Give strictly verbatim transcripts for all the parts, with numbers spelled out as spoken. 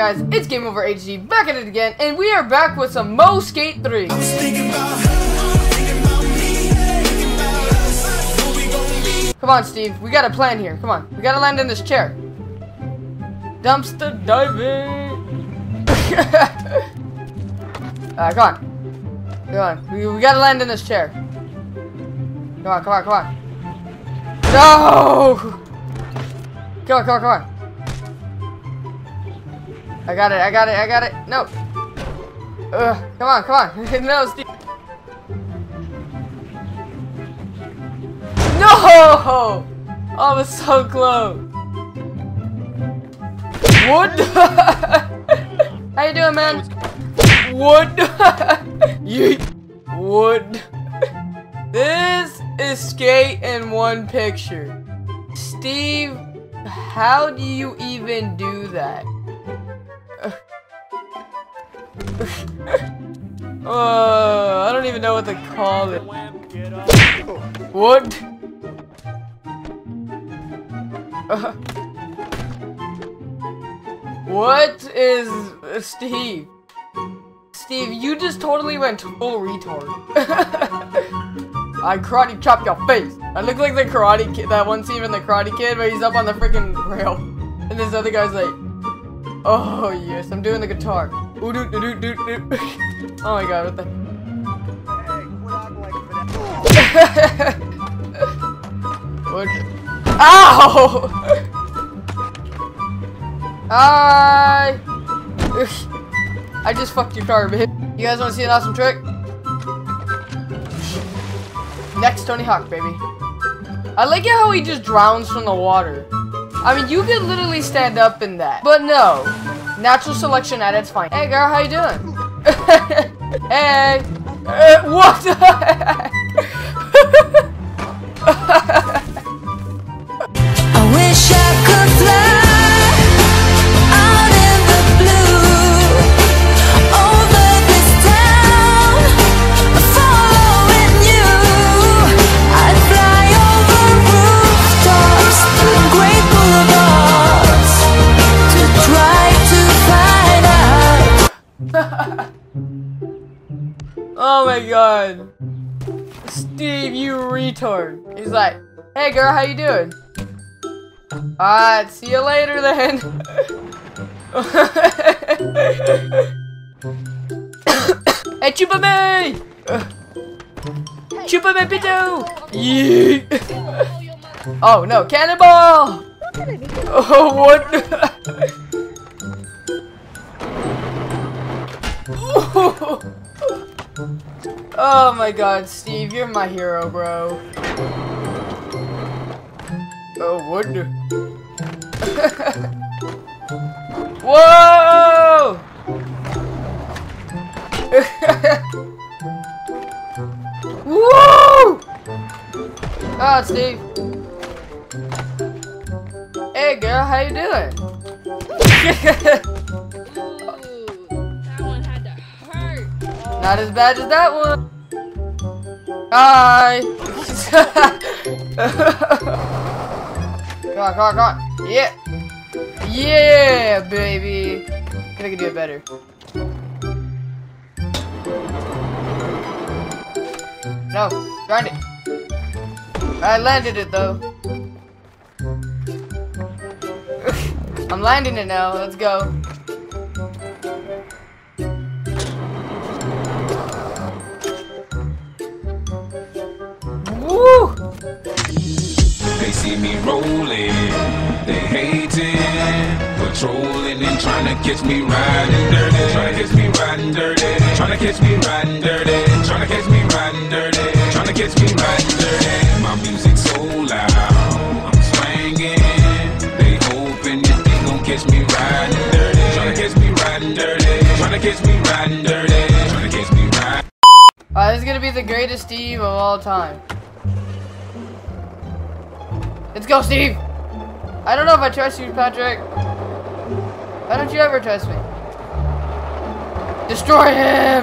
guys, it's Game Over H D back at it again, and we are back with some Mo Skate three. Come on, Steve, we got a plan here. Come on, we gotta land in this chair. Dumpster diving. Alright, come on. Come on, we, we gotta land in this chair. Come on, come on, come on. No! Come on, come on, come on. I got it, I got it, I got it. No. Ugh, come on, come on. No, Steve. No! Oh, I was so close. What? How you doing, man? What? Yeet. What? This is skate in one picture. Steve, how do you even do that? uh, I don't even know what to call it. What? Uh, what is uh, Steve? Steve, you just totally went full retard. I karate chop your face. I look like the Karate Kid, that one scene in the Karate Kid where he's up on the freaking rail, and this other guy's like, "Oh yes, I'm doing the guitar." Ooh, doo, doo, doo, doo, doo. Oh my god, what the? What? Ow! I I just fucked your car, man. You guys want to see an awesome trick? Next Tony Hawk, baby. I like it how he just drowns from the water. I mean, you could literally stand up in that, but no. Natural selection at its fine. Hey, girl, how you doing? Hey. Uh, what the heck? I wish I could fly out in the blue over this town, following you. I'd fly over rooftops and great boulevards to try to find out. Oh my god. Steve, you retard. He's like, hey girl, how you doing? Alright, see you later then. Hey, chupa me! Chupa me, pito! Yeah. Oh no, cannonball! Oh, what? Oh my god, Steve, you're my hero, bro. Oh, what the? Whoa! Woo! Oh, Steve. Hey, girl, how you doing? Not as bad as that one. Hi. Come on, come on, come on. Yeah. Yeah, baby. I think I can do it better. No, grind it. I landed it though. I'm landing it now. Let's go. They see me rolling, they hating, patrolling and trying to catch me riding dirty, trying to catch me riding dirty, trying to catch me riding dirty, trying to catch me riding dirty, trying to catch me riding dirty. My music's so loud, I'm swinging. They hoping that they gon' catch me riding dirty, trying to catch me riding dirty, trying to catch me riding dirty, trying to catch me riding. Alright, this is gonna be the greatest Steve of all time. Let's go, Steve! I don't know if I trust you, Patrick. Why don't you ever trust me? Destroy him!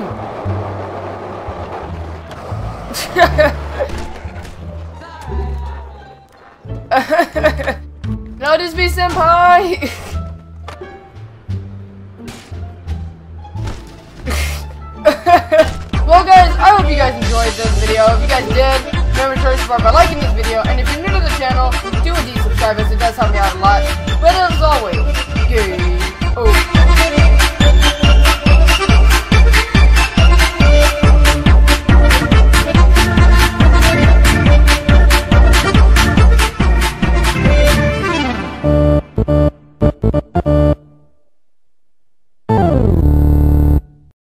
Notice me, senpai! I hope you guys enjoyed this video. If you guys did, remember to support by liking this video. And if you're new